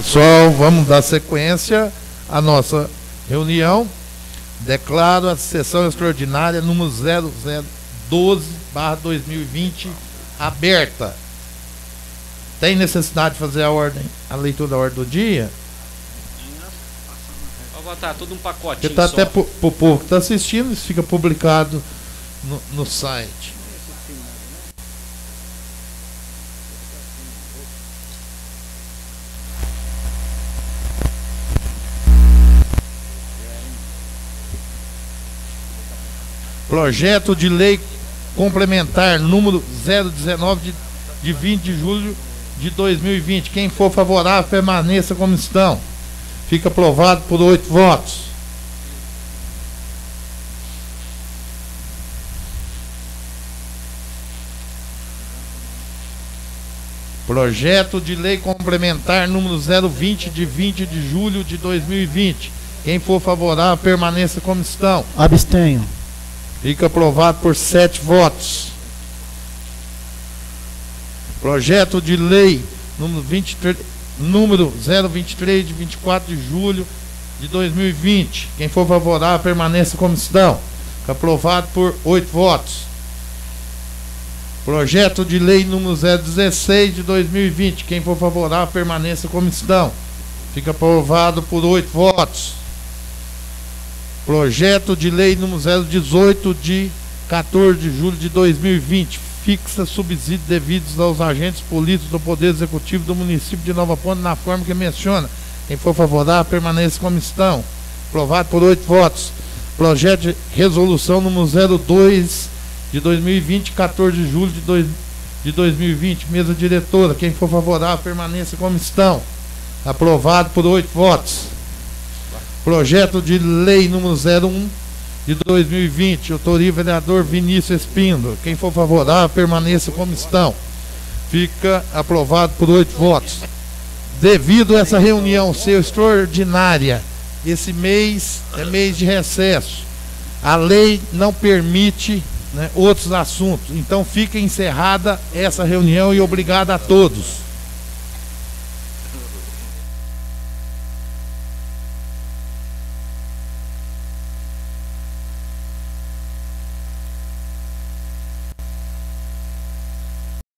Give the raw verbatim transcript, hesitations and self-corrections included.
Pessoal, vamos dar sequência à nossa reunião. Declaro a sessão extraordinária número zero zero doze barra dois mil e vinte aberta. Tem necessidade de fazer a ordem, a leitura da ordem do dia? Vou botar tudo um pacotinho. Porque está até para o povo que está assistindo, isso fica publicado no, no site. Projeto de lei complementar número zero dezenove de, de vinte de julho de dois mil e vinte. Quem for favorável, permaneça como estão. Fica aprovado por oito votos. Projeto de lei complementar número zero vinte de vinte de julho de dois mil e vinte. Quem for favorável, permaneça como estão. Abstenho. Fica aprovado por sete votos. Projeto de lei número, vinte e três, número zero vinte e três de vinte e quatro de julho de dois mil e vinte. Quem for favorável, permaneça como estão. Fica aprovado por oito votos. Projeto de lei número zero dezesseis de dois mil e vinte. Quem for favorável, permaneça como estão. Fica aprovado por oito votos. Projeto de lei número zero dezoito de quatorze de julho de dois mil e vinte. Fixa subsídios devidos aos agentes políticos do Poder Executivo do município de Nova Ponte na forma que menciona. Quem for favorável, permaneça como estão. Aprovado por oito votos. Projeto de resolução número zero dois de dois mil e vinte, quatorze de julho de, dois, de dois mil e vinte. Mesa diretora. Quem for favorável, permaneça como estão. Aprovado por oito votos. Projeto de lei número zero um de dois mil e vinte, autoria vereador Vinícius Espíndola. Quem for favorável, permaneça como estão. Fica aprovado por oito votos. Devido a essa reunião ser extraordinária, esse mês é mês de recesso. A lei não permite, né, outros assuntos. Então fica encerrada essa reunião e obrigado a todos.